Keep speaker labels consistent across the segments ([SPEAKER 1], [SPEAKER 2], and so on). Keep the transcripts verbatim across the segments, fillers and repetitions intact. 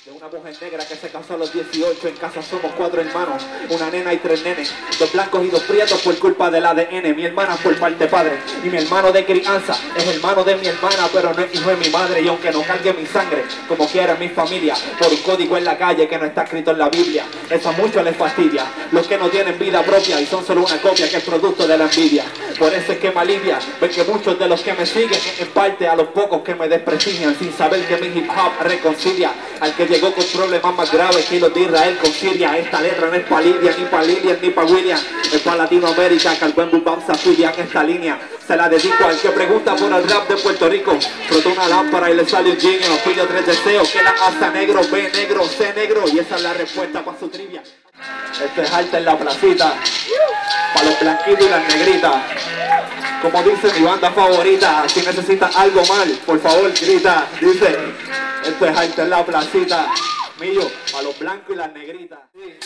[SPEAKER 1] De una mujer negra que se casó a los dieciocho, en casa somos cuatro hermanos, una nena y tres nenes, dos blancos y dos prietos por culpa del A D N, mi hermana por parte padre y mi hermano de crianza es hermano de mi hermana, pero no es hijo de mi madre, y aunque no cargue mi sangre, como quiera mi familia, por un código en la calle que no está escrito en la Biblia, eso a muchos les fastidia, los que no tienen vida propia y son solo una copia que es producto de la envidia, por eso es que me alivia, ven que muchos de los que me siguen en parte a los pocos que me desprestigian, sin saber que mi hip hop reconcilia al que llegó con problemas más graves que los de Israel con Siria. Esta letra no es para Lidia, ni para Lilian, ni para William, es para Latinoamérica, que al buen Bubam se afilian esta línea. Se la dedico al que pregunta por el rap de Puerto Rico. Frotó una lámpara y le sale un genio. Pidió tres deseos, que la hace negro, ve negro, sé negro. Y esa es la respuesta para su trivia. Este es arte en la placita, para los blanquitos y las negritas. Como dice mi banda favorita, si necesitas algo mal, por favor grita. Dice, esto es arte en la placita. Millo, para los blancos y las negritas.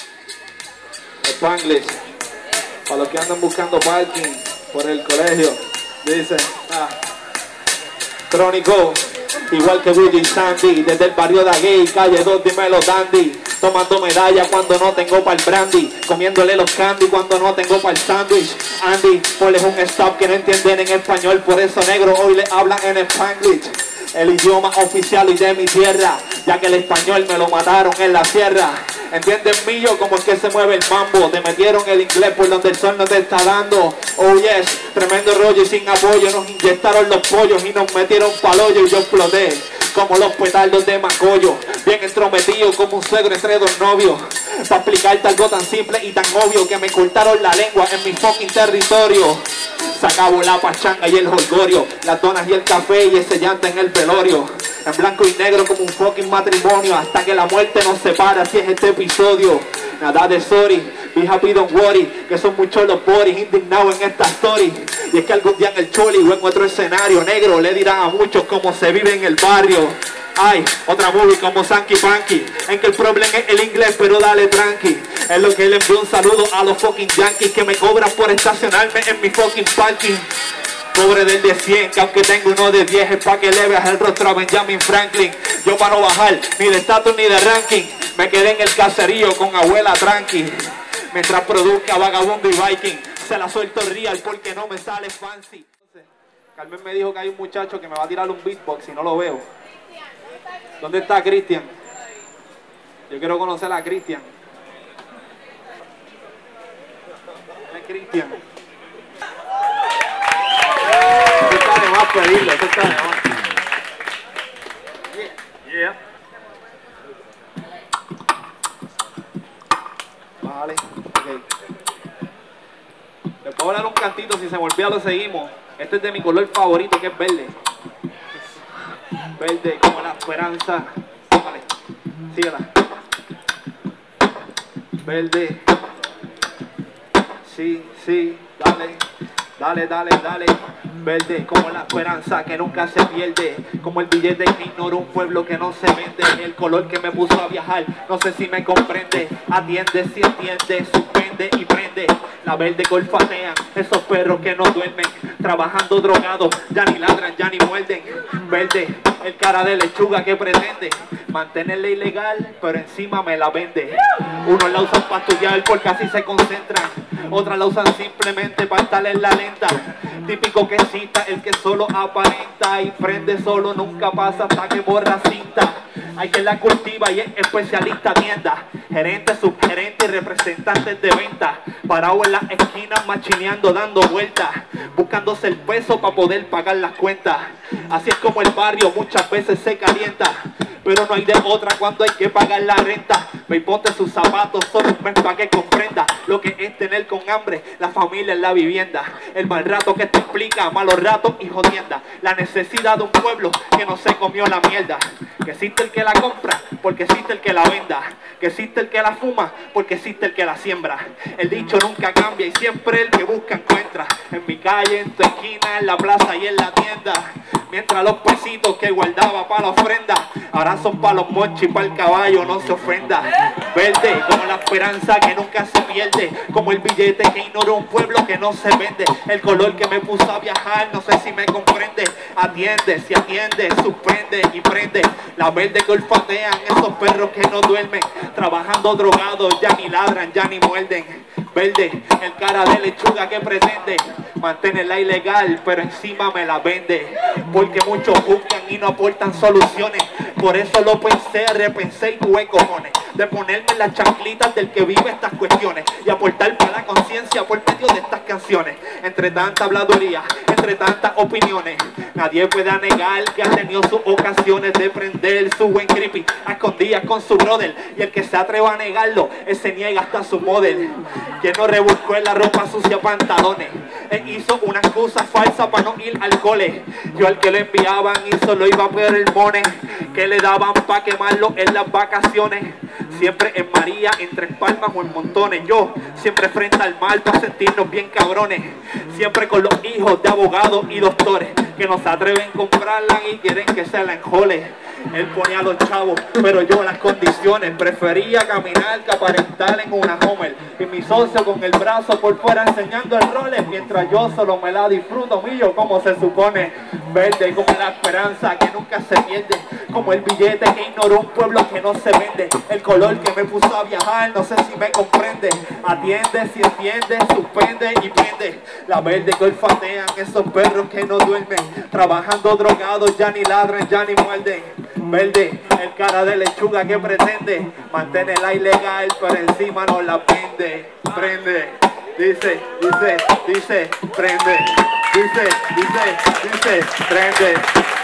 [SPEAKER 1] Spanglish, para los que andan buscando parking por el colegio. Dice, ah, Crónico, igual que Willy y Sandy, desde el barrio de Aguey, calle dos, dímelo dandy. Tomando medalla cuando no tengo para el brandy, comiéndole los candy cuando no tengo para el sándwich. Andy, ponles un stop que no entienden en español, por eso negro hoy le hablan en Spanglish. El idioma oficial y de mi tierra, ya que el español me lo mataron en la sierra. ¿Entiendes, millo, cómo es que se mueve el mambo? Te metieron el inglés por donde el sol no te está dando. Oh yes, tremendo rollo y sin apoyo. Nos inyectaron los pollos y nos metieron pa'l hoyo y yo exploté como los petardos de Macoyo, bien entrometido como un suegro entre dos novios. Para explicarte algo tan simple y tan obvio, que me cortaron la lengua en mi fucking territorio. Se acabó la pachanga y el jolgorio, las donas y el café y ese llanto en el velorio. En blanco y negro como un fucking matrimonio, hasta que la muerte nos separa, así es este episodio. Nada de sorry, be happy, don't worry, que son muchos los boris indignados en esta story. Y es que algún día en el choli o en otro escenario negro le dirán a muchos cómo se vive en el barrio. Ay, otra movie como Sanky Panky, en que el problema es el inglés, pero dale tranqui. Es lo que le envío un saludo a los fucking yankees que me cobran por estacionarme en mi fucking parking. Pobre del de cien, que aunque tengo uno de diez es pa' que le veas el rostro a Benjamin Franklin. Yo para no bajar ni de estatus ni de ranking, me quedé en el caserío con abuela tranqui. Mientras produzca Vagabundo y Viking, se la suelto real porque no me sale fancy. Carmen me dijo que hay un muchacho que me va a tirar un beatbox y no lo veo. ¿Dónde está Cristian? Yo quiero conocer a Cristian. ¿Dónde es Cristian? Eso está de más pedirlo, eso está de más. Yeah. Yeah. Vale, ok. Les puedo dar un cantito, si se me olvida lo seguimos. Este es de mi color favorito, que es verde. Verde como la esperanza. Vale, síguela. Verde. Sí, sí, dale. Dale, dale, dale. Verde como la esperanza que nunca se pierde, como el billete que ignora un pueblo que no se vende, el color que me puso a viajar, no sé si me comprende, atiende si entiende, suspende y prende, la verde que olfatean, esos perros que no duermen, trabajando drogados, ya ni ladran, ya ni muerden. Verde, el cara de lechuga que pretende mantenerla ilegal, pero encima me la vende. Unos la usan para estudiar porque así se concentran, otras la usan simplemente para estar en la lenta. Típico que cita el que solo aparenta y prende solo, nunca pasa hasta que borra cinta. Hay quien la cultiva y es especialista tienda, gerente, subgerente y representantes de venta, parado en las esquinas machineando, dando vueltas, buscándose el peso para poder pagar las cuentas. Así es como el barrio muchas veces se calienta, pero no hay de otra cuando hay que pagar la renta. Ve y ponte sus zapatos solo un mes para que comprenda lo que es tener con hambre la familia en la vivienda, el mal rato que te explica, malos ratos y jodienda, la necesidad de un pueblo que no se comió la mierda, que existe el que la compra porque existe el que la venda, que existe el que la fuma porque existe el que la siembra. El dicho nunca cambia y siempre el que busca encuentra, en mi calle, en tu esquina, en la plaza y en la tienda. Mientras los pesitos que guardaba para la ofrenda ahora son para los monchis y para el caballo, no se ofenda. Verde como la esperanza que nunca se pierde, como el billete que ignora un pueblo que no se vende. El color que me puso a viajar, no sé si me comprende. Atiende, si atiende, suspende y prende. La verde que olfatean esos perros que no duermen, trabajando drogados, ya ni ladran, ya ni muerden. Verde, el cara de lechuga que pretende mantenerla ilegal, pero encima me la vende. Porque muchos buscan y no aportan soluciones. Por eso lo pensé, repensé y tuve cojones de ponerme en las chanclitas del que vive estas cuestiones y aportar para la conciencia por medio de estas canciones. Entre tanta habladuría, entre tantas opiniones, nadie puede negar que ha tenido sus ocasiones de prender su buen creepy a escondidas con su brother. Y el que se atreva a negarlo, él se niega hasta su model. Quien no rebuscó en la ropa sucia pantalones, él hizo una excusa falsa para no ir al cole. Yo al que lo enviaban y solo iba a ver el money que le daban para quemarlo en las vacaciones. Siempre en María, en Tres Palmas o en montones. Yo siempre frente al mal para sentirnos bien cabrones. Siempre con los hijos de abogados y doctores que no se atreven a comprarla y quieren que se la enjole. Él ponía a los chavos, pero yo las condiciones. Prefería caminar que aparentar en una Homer. Y mi socio con el brazo por fuera enseñando el roles, mientras yo solo me la disfruto mío como se supone. Verde como la esperanza que nunca se pierde, como el billete que ignoró un pueblo que no se vende. El color que me puso a viajar, no sé si me comprende. Atiende, si entiende, suspende y prende. La verde que olfatean esos perros que no duermen, trabajando drogados, ya ni ladran, ya ni muerden. Verde, el cara de lechuga que pretende mantenerla ilegal, pero encima no la vende. Prende, dice, dice, dice, prende. Dice, dice, dice, prende.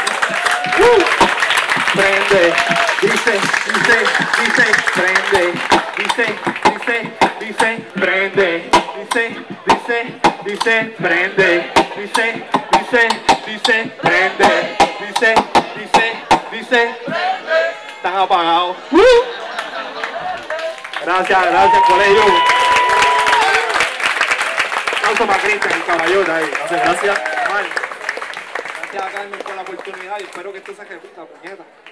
[SPEAKER 1] Uh. Prende, dice, dice, dice, prende. Dice, dice, dice, prende. Dice, dice, dice, prende. Dice, dice, dice, prende. Dice, dice, dice, están apagados. Uh. Gracias, gracias, colegio. Un aplauso para Cristian, el caballero ahí. Gracias, gracias. Gracias a Carmen por la oportunidad y espero que esto se ejecute, puñeta.